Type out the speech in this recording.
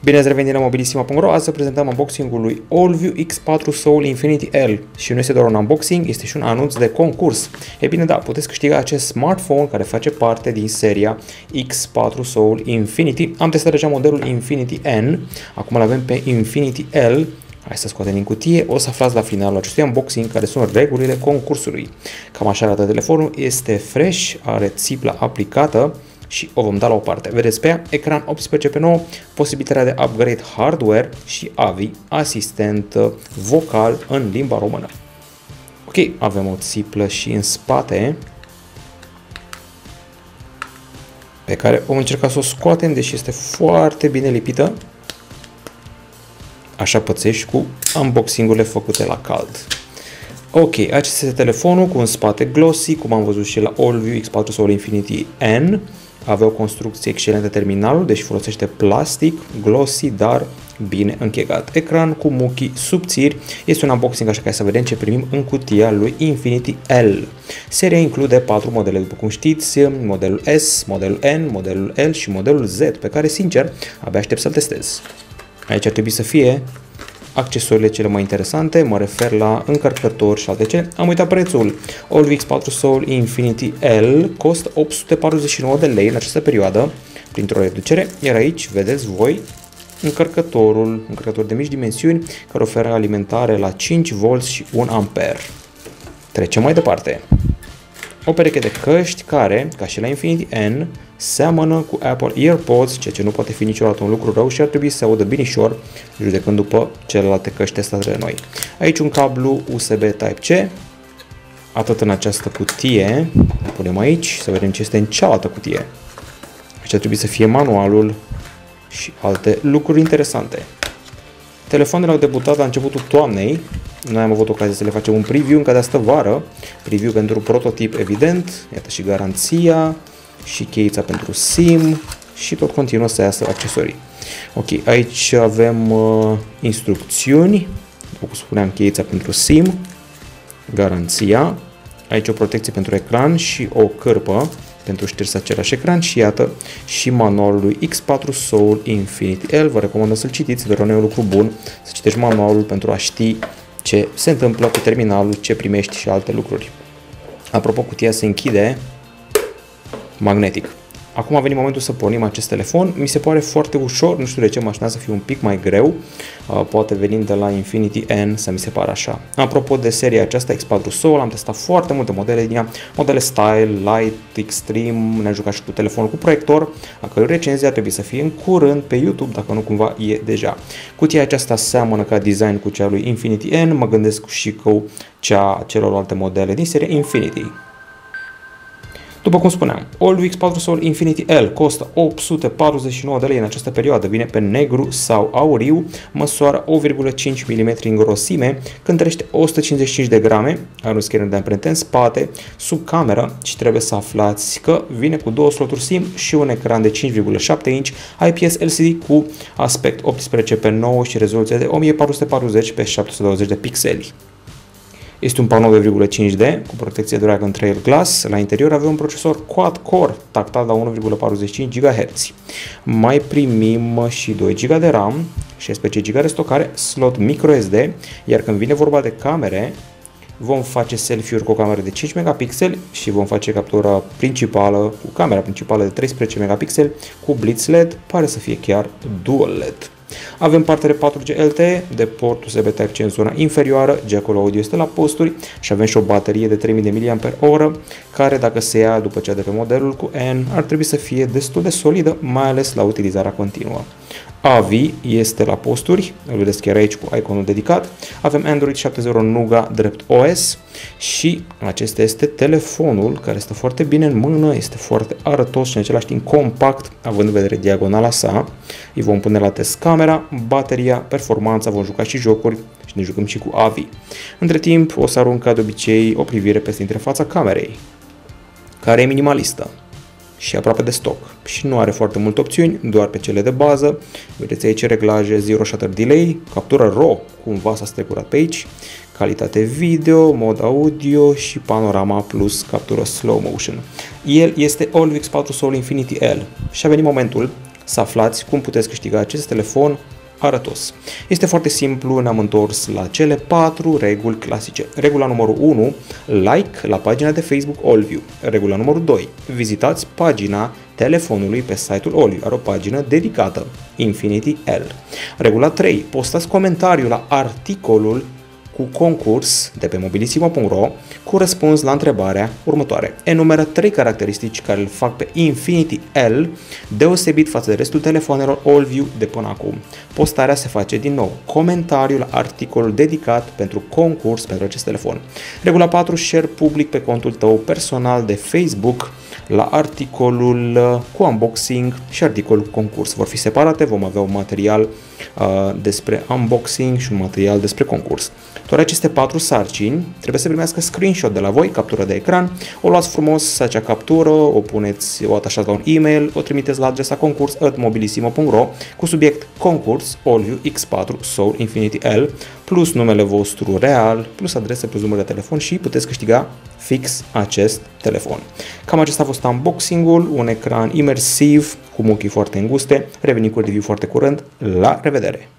Bine ați revenit la Mobilissima.ro. Azi să prezentăm unboxing-ul lui AllView X4 Soul Infinity L. Și nu este doar un unboxing, este și un anunț de concurs. E bine, da, puteți câștiga acest smartphone care face parte din seria X4 Soul Infinity. Am testat deja modelul Infinity N, acum îl avem pe Infinity L. Hai să scoatem din cutie, o să aflați la finalul acestui unboxing care sunt regulile concursului. Cam așa arată telefonul, este fresh, are țipla aplicată și o vom da la o parte. Vedeți pe ea, ecran 18:9, posibilitatea de upgrade hardware și AVI, asistent vocal în limba română. Ok, avem o țiplă și în spate pe care vom încerca să o scoatem, deși este foarte bine lipită. Așa pățești cu unboxing-urile făcute la cald. Ok, acesta este telefonul cu un spate glossy, cum am văzut și la AllView X4 Soul Infinity N. Avea o construcție excelentă terminalul, deci folosește plastic, glossy, dar bine închegat. Ecran cu muchii subțiri. Este un unboxing, așa că să vedem ce primim în cutia lui Infinity L. Seria include 4 modele, după cum știți, modelul S, modelul N, modelul L și modelul Z, pe care, sincer, abia aștept să-l testez. Aici ar trebui să fie accesoriile cele mai interesante, mă refer la încărcător și alte cele. Am uitat prețul. AllView X4 Soul Infinity L costă 849 de lei în această perioadă, printr-o reducere, iar aici vedeți voi încărcător de mici dimensiuni care oferă alimentare la 5V și 1 A. Trecem mai departe. O pereche de căști care, ca și la Infinity N, seamănă cu Apple AirPods, ceea ce nu poate fi niciodată un lucru rău și ar trebui să se audă binișor, judecând după celelalte căști testate de noi. Aici un cablu USB Type-C, atât în această cutie, îl punem aici, să vedem ce este în cealaltă cutie. Aici ar trebui să fie manualul și alte lucruri interesante. Telefoanele au debutat la începutul toamnei, noi am avut ocazia să le facem un preview încă de astă vară, preview pentru prototip evident, iată și garanția, și cheița pentru SIM și tot continuă să iasă accesorii. Ok, aici avem instrucțiuni, după cum spuneam, cheița pentru SIM, garanția, aici o protecție pentru ecran și o cârpă pentru șters același ecran și iată și manualul lui X4 Soul Infinity L. Vă recomand să-l citiți, dar e un lucru bun să citești manualul pentru a ști ce se întâmplă cu terminalul, ce primești și alte lucruri. Apropo, cutia se închide magnetic. Acum a venit momentul să pornim acest telefon. Mi se pare foarte ușor, nu știu de ce mă așteptam să fie un pic mai greu. Poate venind de la Infinity N să mi se pare așa. Apropo de seria aceasta X4 Soul, am testat foarte multe modele din ea. Modele Style, Light, Extreme, ne-am jucat și cu telefonul cu proiector, a cărui recenzia trebuie să fie în curând pe YouTube, dacă nu cumva e deja. Cutia aceasta seamănă ca design cu cea lui Infinity N, mă gândesc și cu cea celorlalte modele din serie Infinity. După cum spuneam, AllView X4 Soul Infinity L costă 849 de lei în această perioadă, vine pe negru sau auriu, măsoară 1,5 mm în grosime, cântărește 155 de grame, are un scanner de amprente în spate, sub cameră și trebuie să aflați că vine cu 2 sloturi SIM și un ecran de 5,7 inch IPS LCD cu aspect 18:9 și rezoluție de 1440 x 720 de pixeli. Este un panou de 2,5D cu protecție Dragon Trail Glass. La interior avem un procesor quad-core tactat la 1,45 GHz. Mai primim și 2 GB de RAM, 16 GB de stocare, slot microSD, iar când vine vorba de camere, vom face selfie-uri cu o cameră de 5 megapixeli și vom face captura principală cu camera principală de 13 megapixeli cu Blitz LED, pare să fie chiar Dual LED. Avem partea de 4G LTE, de port USB Type-C în zona inferioară, jack-ul audio este la posturi și avem și o baterie de 3000 mAh, care dacă se ia după cea de pe modelul cu N, ar trebui să fie destul de solidă, mai ales la utilizarea continuă. AVI este la posturi, îl vedeți chiar aici cu iconul dedicat. Avem Android 7.0 Nougat drept OS și acesta este telefonul care stă foarte bine în mână, este foarte arătos și în același timp compact, având în vedere diagonala sa. Îi vom pune la test camera, bateria, performanța, vom juca și jocuri și ne jucăm și cu AVI. Între timp o să arunc ca de obicei o privire peste interfața camerei, care e minimalistă și aproape de stock și nu are foarte multe opțiuni, doar pe cele de bază. Vedeți aici reglaje Zero Shutter Delay, captură RAW, cumva s-a strecurat pe aici, calitate video, mod audio și panorama plus captură slow motion. El este AllView X4 Soul Infinity L și a venit momentul să aflați cum puteți câștiga acest telefon arătos. Este foarte simplu, ne-am întors la cele 4 reguli clasice. Regula numărul 1, like la pagina de Facebook Allview. Regula numărul 2, vizitați pagina telefonului pe site-ul Allview, are o pagină dedicată, Infinity L. Regula 3, postați comentariul la articolul cu concurs de pe mobilissimo.ro cu răspuns la întrebarea următoare. Enumeră 3 caracteristici care îl fac pe Infinity L deosebit față de restul telefonelor Allview de până acum. Postarea se face din nou. Comentariul la articolul dedicat pentru concurs pentru acest telefon. Regula 4. Share public pe contul tău personal de Facebook la articolul cu unboxing și articolul concurs. Vor fi separate, vom avea un material despre unboxing și un material despre concurs. Toate aceste 4 sarcini trebuie să primească screenshot de la voi, captură de ecran, o luați frumos acea captură, o puneți, o atașați la un e-mail, o trimiteți la adresa concurs@mobilissimo.ro cu subiect concurs Allview X4 Soul Infinity L plus numele vostru real, plus adrese, plus număr de telefon și puteți câștiga fix acest telefon. Cam acesta a fost unboxing-ul, un ecran imersiv cu muchii foarte înguste. Revenim cu review foarte curând. La revedere!